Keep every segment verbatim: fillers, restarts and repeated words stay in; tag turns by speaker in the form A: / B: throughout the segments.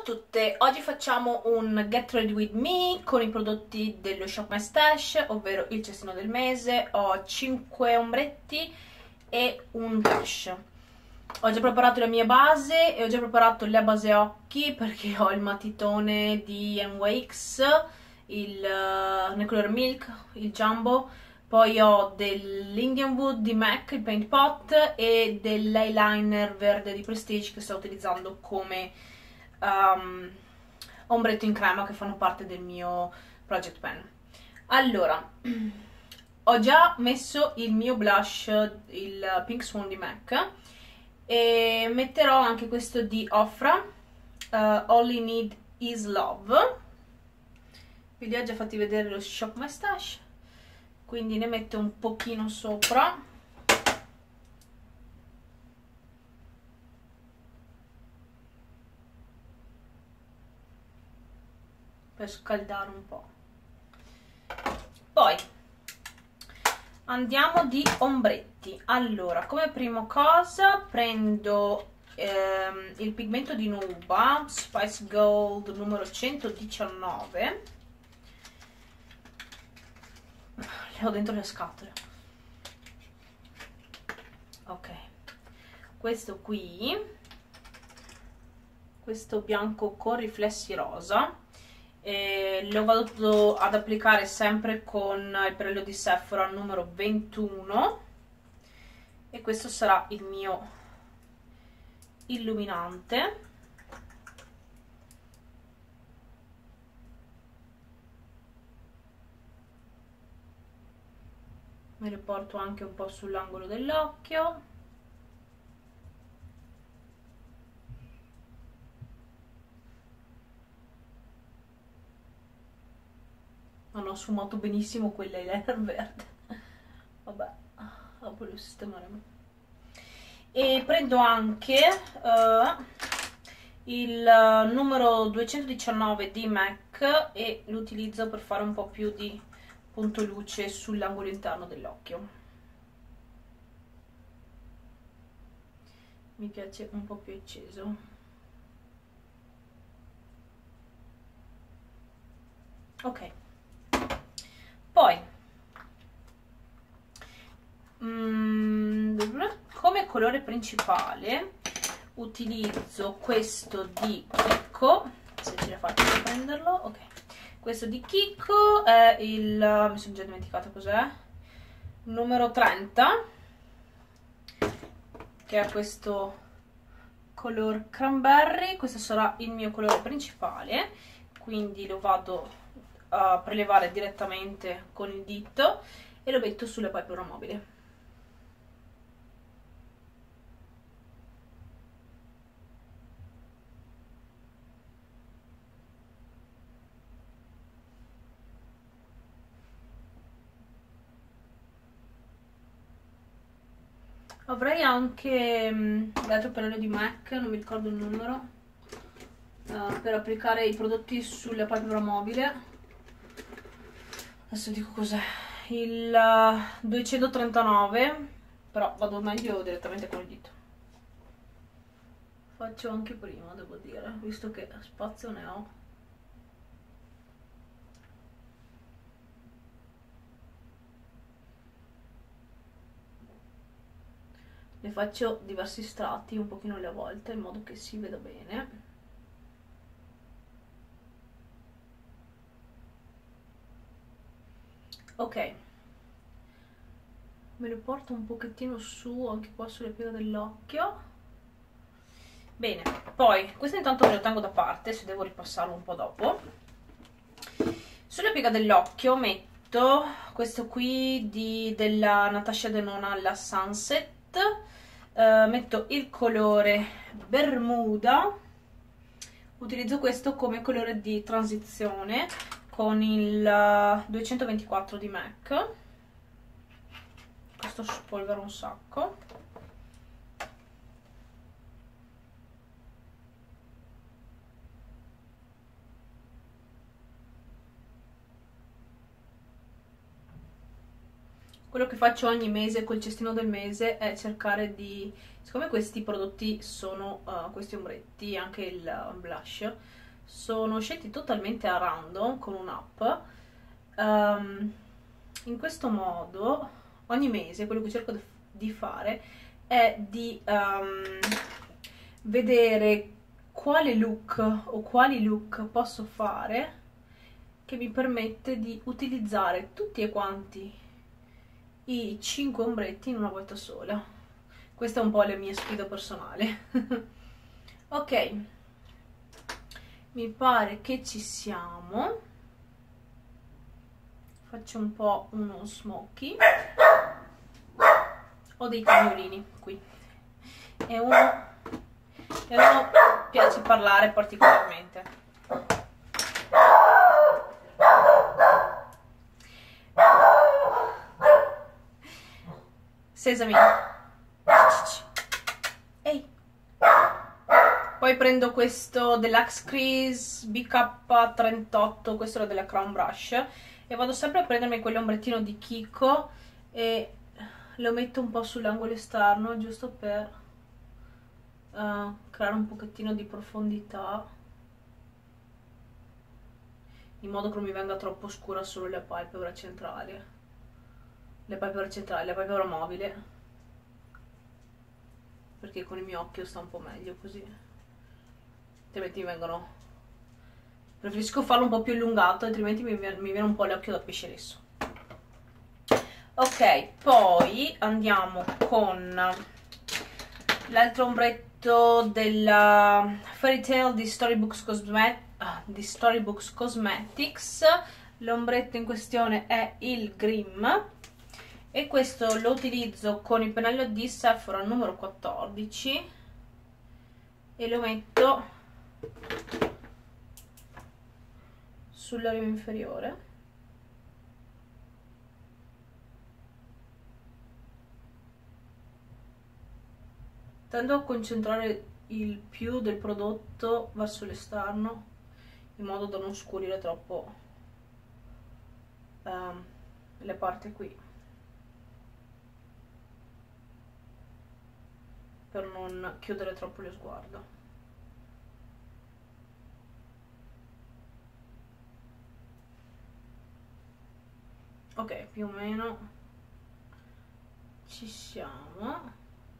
A: tutte, oggi facciamo un Get Ready With Me con i prodotti dello Shop My Stash, ovvero il cestino del mese. Ho cinque ombretti e un blush. Ho già preparato la mia base e ho già preparato la base occhi perché ho il matitone di N Y X, il uh, nel colore Milk, il Jumbo. Poi ho dell'Indian Wood di MAC, il Paint Pot, e dell'eyeliner verde di Prestige che sto utilizzando come um, ombretto in crema, che fanno parte del mio project pen. Allora, ho già messo il mio blush, il Pink Swan di MAC, e metterò anche questo di Ofra, uh, All You Need Is Love. Vi li ho già fatti vedere lo Shop My Stash, quindi ne metto un pochino sopra. Per scaldare un po'. Poi andiamo di ombretti. Allora, come prima cosa prendo ehm, il pigmento di Nuba Spice Gold numero centodiciannove. Le ho dentro le scatole. Ok, questo qui, questo bianco con riflessi rosa, e lo vado ad applicare sempre con il pennello di Sephora numero ventuno, e questo sarà il mio illuminante. Me lo porto anche un po' sull'angolo dell'occhio. Non ho sfumato benissimo quell'eyeliner verde. Vabbè, dopo lo sistemeremo. E prendo anche uh, il uh, numero duecentodiciannove di MAC e lo utilizzo per fare un po' più di punto luce sull'angolo interno dell'occhio. Mi piace un po' più acceso. Ok, poi mm, come colore principale utilizzo questo di Kiko, se ce la faccio a prenderlo. Ok, questo di Kiko è il, mi sono già dimenticata cos'è, numero trenta, che è questo color cranberry. Questo sarà il mio colore principale, quindi lo vado a prelevare direttamente con il dito e lo metto sulle palpebre mobili. Avrei anche um, l'altro pennello di MAC, non mi ricordo il numero, uh, per applicare i prodotti sulla palpebra mobile. Adesso dico cos'è, il uh, duecentotrentanove, però vado meglio direttamente con il dito. Faccio anche prima, devo dire, visto che spazio ne ho. Ne faccio diversi strati, un pochino alle volte, in modo che si veda bene. Ok, me lo porto un pochettino su, anche qua sulle pieghe dell'occhio. Bene, poi questo intanto me lo tengo da parte, se devo ripassarlo un po' dopo. Sulle pieghe dell'occhio metto questo qui di, della Natasha Denona, la Sunset. Uh, metto il colore Bermuda, utilizzo questo come colore di transizione con il uh, duecentoventiquattro di MAC. Questo spolvera un sacco. Quello che faccio ogni mese col cestino del mese è cercare di siccome questi prodotti sono, uh, questi ombretti, anche il blush, sono scelti totalmente a random con un'app, um, in questo modo ogni mese quello che cerco di fare è di um, vedere quale look o quali look posso fare che mi permette di utilizzare tutti e quanti i cinque ombretti in una volta sola. Questa è un po' la mia sfida personale. Ok, mi pare che ci siamo. Faccio un po' uno smoky. Ho dei cagnolini qui e uno, e uno piace parlare particolarmente. Sesami. Ehi. Poi prendo questo Deluxe Crease B K trentotto, questo era della Crown Brush, e vado sempre a prendermi quell'ombrettino di Kiko e lo metto un po' sull'angolo esterno, giusto per uh, creare un pochettino di profondità, in modo che non mi venga troppo scura solo la palpebra centrale. Le palpebre centrali, la palpebra mobile, perché con il mio occhio sta un po' meglio così, altrimenti mi vengono, preferisco farlo un po' più allungato, altrimenti mi viene, mi viene un po' l'occhio da pesce rosso. Ok, poi andiamo con l'altro ombretto della Fairy Tail di Storybooks, Cosmet di Storybooks Cosmetics. L'ombretto in questione è il Grimm e questo lo utilizzo con il pennello di Sephora numero quattordici e lo metto sull'area inferiore. Tendo a concentrare il più del prodotto verso l'esterno in modo da non scurire troppo um, le parti qui, per non chiudere troppo lo sguardo. Ok, più o meno ci siamo.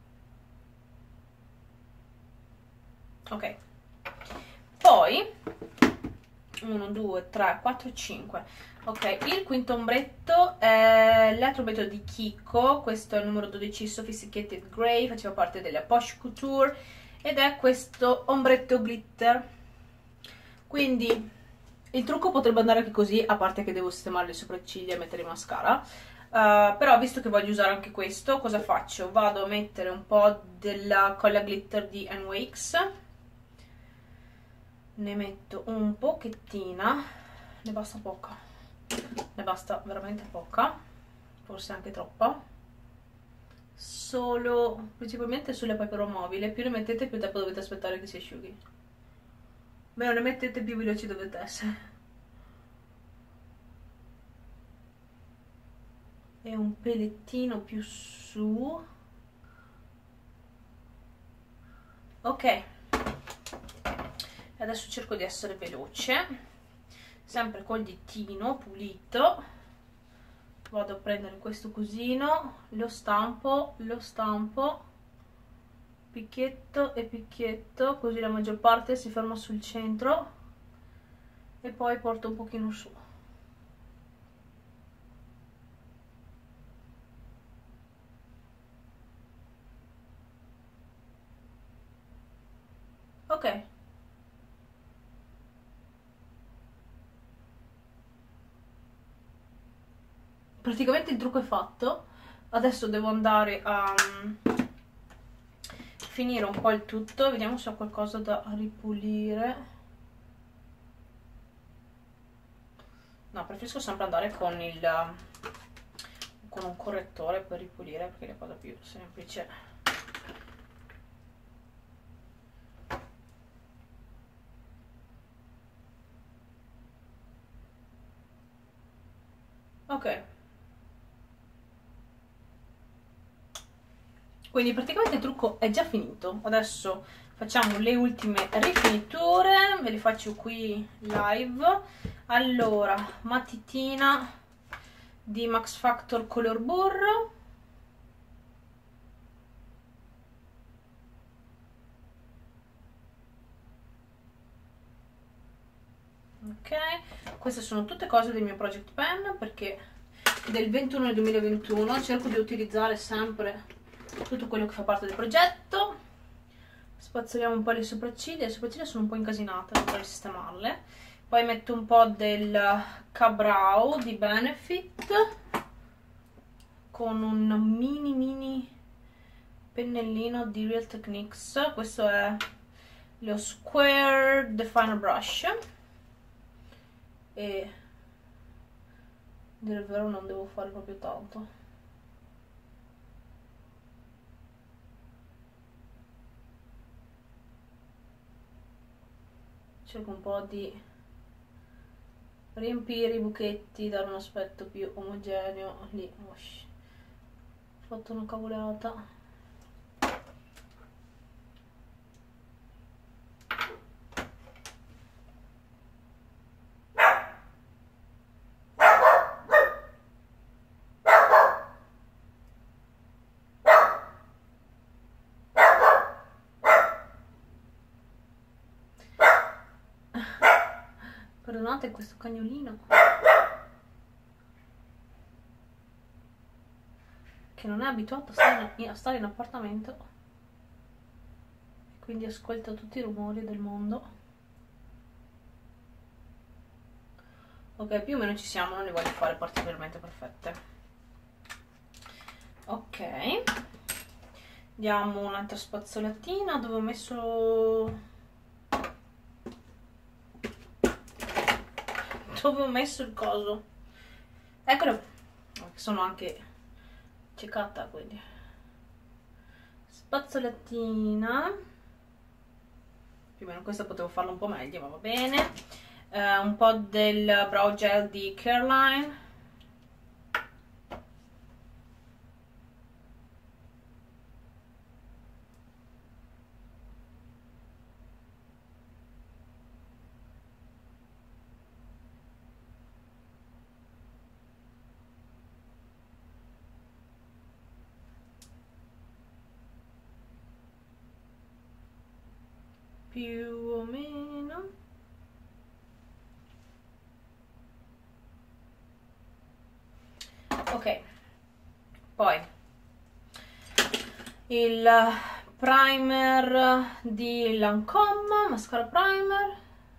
A: Ok, poi uno, due, tre, quattro, cinque. Ok, il quinto ombretto è l'altro ombretto di Kiko, questo è il numero dodici Sophisticated Grey, faceva parte della Posh Couture ed è questo ombretto glitter. Quindi il trucco potrebbe andare anche così, a parte che devo sistemare le sopracciglia e mettere il mascara, uh, però visto che voglio usare anche questo, cosa faccio? Vado a mettere un po' della colla glitter di N Y X, ne metto un pochettina, ne basta poca, ne basta veramente poca, forse anche troppa, solo principalmente sulle palpebre mobili. Più ne mettete più tempo dovete aspettare che si asciughi, meno ne mettete più veloci dovete essere. E un pelettino più su. Ok, adesso cerco di essere veloce, sempre col dittino pulito vado a prendere questo cosino, lo stampo, lo stampo, picchietto e picchietto, così la maggior parte si ferma sul centro e poi porto un pochino su. Ok. Praticamente il trucco è fatto, adesso devo andare a um, finire un po' il tutto, vediamo se ho qualcosa da ripulire. No, preferisco sempre andare con il con un correttore per ripulire perché è la cosa più semplice. Ok. Quindi praticamente il trucco è già finito. Adesso facciamo le ultime rifiniture, ve le faccio qui live. Allora, matitina di Max Factor Color Burro, ok, queste sono tutte cose del mio project pen, perché del ventuno del duemilaventuno cerco di utilizzare sempre tutto quello che fa parte del progetto. Spazzoliamo un po' le sopracciglia, le sopracciglia sono un po' incasinate, dovrei sistemarle. Poi metto un po' del K-Brow di Benefit con un mini mini pennellino di Real Techniques. Questo è lo Square Definer Brush e dire il vero non devo fare proprio tanto. Cerco un po' di riempire i buchetti, dare un aspetto più omogeneo. Lì, oh, ho fatto una cavolata. Perdonate questo cagnolino che non è abituato a stare in, a stare in appartamento e quindi ascolta tutti i rumori del mondo. Ok, più o meno ci siamo, non le voglio fare particolarmente perfette. Ok, diamo un'altra spazzolatina. Dove ho messo dove ho messo il coso? Eccolo, sono anche ciecata, quindi spazzolatina. Più o meno questa potevo farla un po' meglio, ma va bene. Eh, un po' del brow gel di Careline. Più o meno. Ok, poi il primer di Lancome, mascara primer.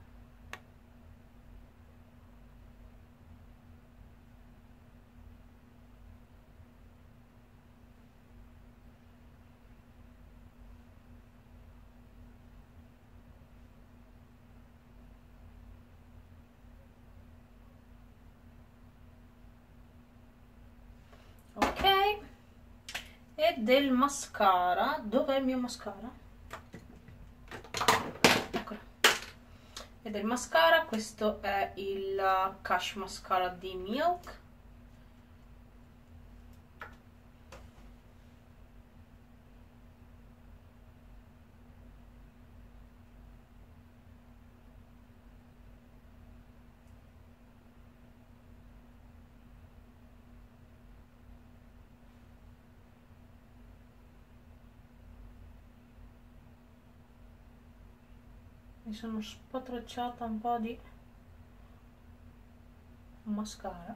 A: Ok, e del mascara. Dov'è il mio mascara? Eccolo. E del mascara, questo è il Cash Mascara di Milk. Mi sono spatracciata un po' di mascara.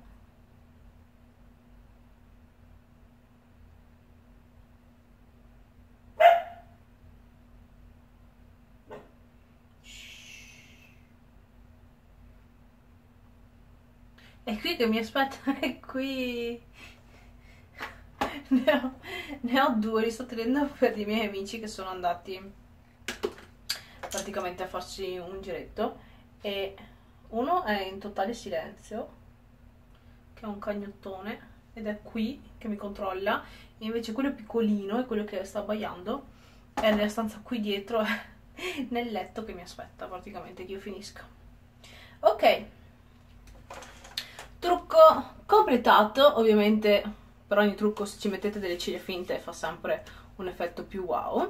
A: E qui che mi aspetta è qui. Ne ho, ne ho due, li sto tenendo per i miei amici che sono andati praticamente a farsi un giretto, e uno è in totale silenzio, che è un cagnottone, ed è qui che mi controlla, e invece quello piccolino è quello che sta abbaiando, è nella stanza qui dietro, nel letto, che mi aspetta praticamente che io finisca. Ok, trucco completato. Ovviamente per ogni trucco, se ci mettete delle ciglia finte, fa sempre un effetto più wow.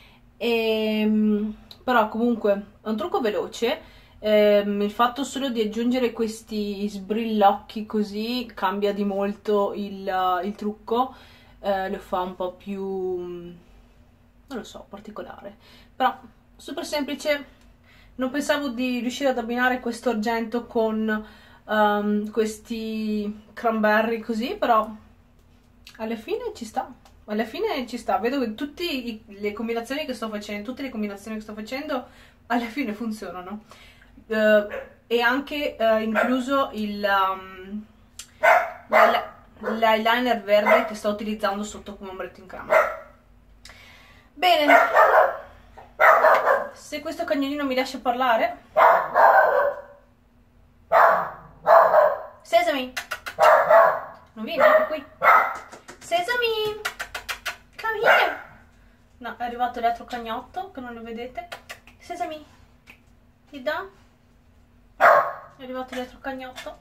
A: E, però comunque è un trucco veloce. Ehm, il fatto solo di aggiungere questi sbrillocchi così cambia di molto il, il trucco, eh, lo fa un po' più, non lo so, particolare. Però super semplice. Non pensavo di riuscire ad abbinare questo argento con um, questi cranberry così, però alla fine ci sta. Alla fine ci sta. Vedo che tutte le combinazioni che sto facendo, tutte le combinazioni che sto facendo alla fine funzionano. Uh, e anche uh, incluso il um, l'eyeliner verde che sto utilizzando sotto come ombretto in crema. Bene, se questo cagnolino mi lascia parlare. Sesami, non vieni anche qui? Sesami, come here. No, è arrivato l'altro cagnotto che non lo vedete. Sesami, you done? È arrivato l'altro cagnotto.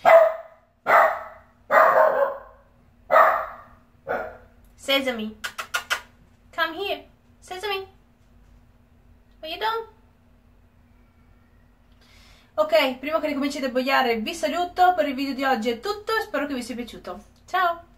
A: Sesami, come here. Sesami, are you done? Ok, prima che ricominci a debboiare vi saluto, per il video di oggi è tutto, spero che vi sia piaciuto. Ciao!